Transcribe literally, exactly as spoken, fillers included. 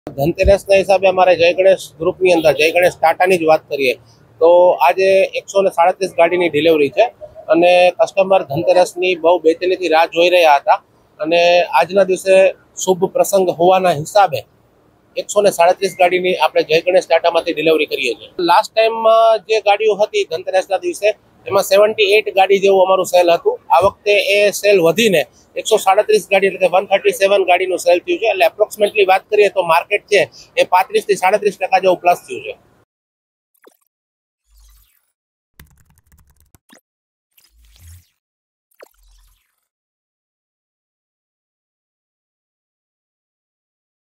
ધનતેરસના હિસાબે અમારે જય ગણેશ ગ્રુપની અંદર જય ગણેશ ટાટાની જ વાત કરીએ તો આજે એકસો ને સાડત્રીસ ગાડીની ડિલિવરી છે અને કસ્ટમર ધનતેરસની બહુ બેચેનીથી રાહ જોઈ રહ્યા હતા અને આજના દિવસે શુભ પ્રસંગ હોવાના હિસાબે એકસો ને સાડત્રીસ ગાડીની આપણે જય ગણેશ ટાટામાંથી ડિલિવરી કરીએ છીએ. લાસ્ટ ટાઈમમાં જે ગાડીઓ હતી ધનતેરસના દિવસે એમાં સેવન્ટી એટ ગાડી જેવું અમારું સેલ હતું. આ વખતે એ સેલ વધીને એકસો સાડત્રીસ ગાડી એટલે કે વન થર્ટી સેવન ગાડીનું સેલ થયું છે. એટલે એપ્રોક્સિમેટલી વાત કરીએ તો માર્કેટ છે એ પાંત્રીસ થી સાડત્રીસ ટકા જેવું પ્લસ થયું છે.